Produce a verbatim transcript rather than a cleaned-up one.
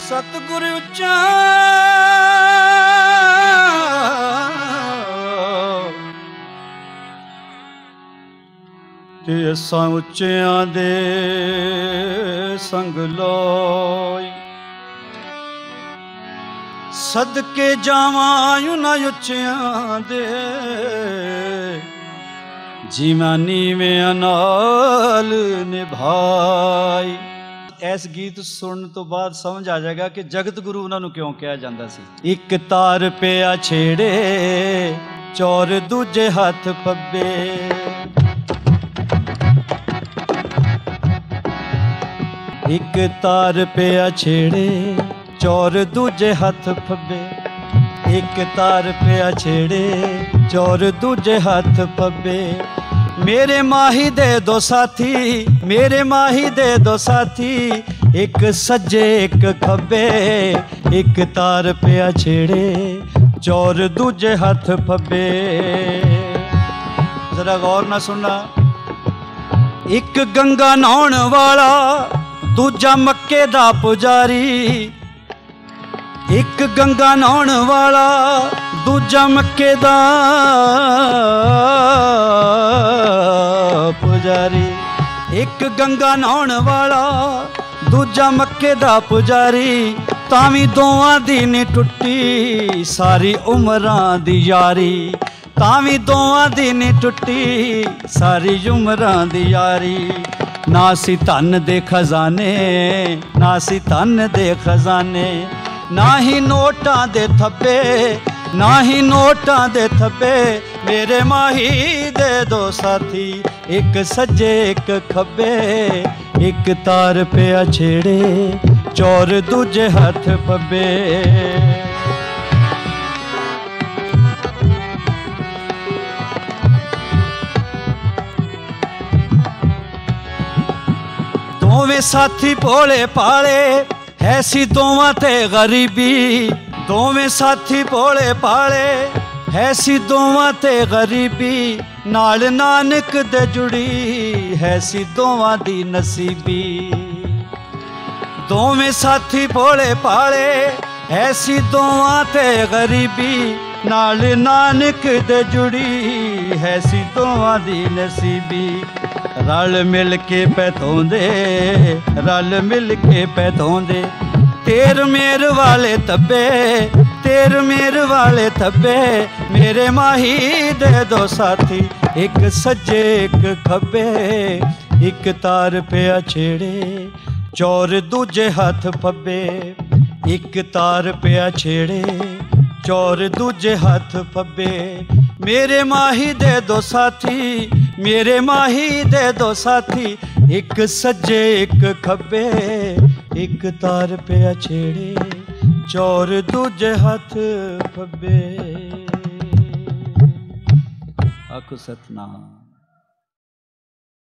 सतगुर उच्चा ते असां उच्चियां दे संग लोई सदके जावां उन्हां उच्चियां दे जिवां नीवें नाल निभाई। इस गीत सुनने तो बाद समझ आ जाएगा कि जगत गुरु उन्होंने क्यों कहा जाता सी। एक तार पिया छेड़े चौर दूजे हाथ पब्बे, एक तार पिया छेड़े चौर दूजे हाथ पब्बे, एक तार पिया छेड़े चौर दूजे हाथ पब्बे। मेरे माही दे दो साथी, मेरे माही दे दो साथी, एक सज्जे एक खब्बे, एक तार पिया छेड़े चौर दूजे हाथ फब्बे। जरा गौर ना सुनना। एक गंगा नहाउण वाला दूजा मक्के दा पुजारी, एक गंगा नहाउण वाला दूजा मक्के दा पुजारी, एक गंगा नहाउण वाला दूजा मक्के दा पुजारी। तावी दोवां दी नी टुट्टी सारी उमरां दी यारी, तावी दोवां दी नी टुट्टी सारी उमरां दी यारी। ना सी धन दे खजाने, ना सी धन दे खजाने, ना ही नोटां दे थब्बे, ना ही नोटां दे थब्बे। मेरे माही दे दो साथी, एक सज्जे एक खब्बे, एक तार पिया छेड़े चौर दूजे हाथ पब्बे। दोवें साथी भोले पाले है सी दोवां ते गरीबी, दोवें साथी भोले पाले है सी दोवां ते गरीबी। नाल नानक दे जुड़ी है सी दोवां दी नसीबी, दोवें साथी भोले पाले है सी दोवां ते गरीबी। नाल नानक दे जुड़ी है सी दोवां दी नसीबी। रल मिल के पैथोंदे, रल मिल के पैथोंदे, तेर मेर वाले तब्बे, तेर मेर वाले तब्बे। मेरे माही दे दो साथी, एक सज्जे एक खब्बे, एक तार पिया छेड़े चौर दूजे हाथ पब्बे, एक तार पिया छेड़े चौर दूजे हाथ पब्बे। मेरे माही दे दो साथी, मेरे माही दे दो साथी, एक सज्जे एक खब्बे, एक तार पिया छेड़े चौर दूजे हाथ पब्बे। आखो सतनाम।